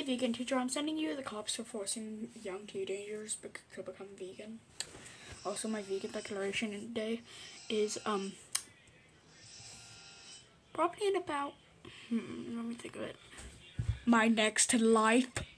Hey vegan teacher, I'm sending you the cops for forcing young teenagers to become vegan. Also, my vegan declaration day is probably in about let me think of it. My next life.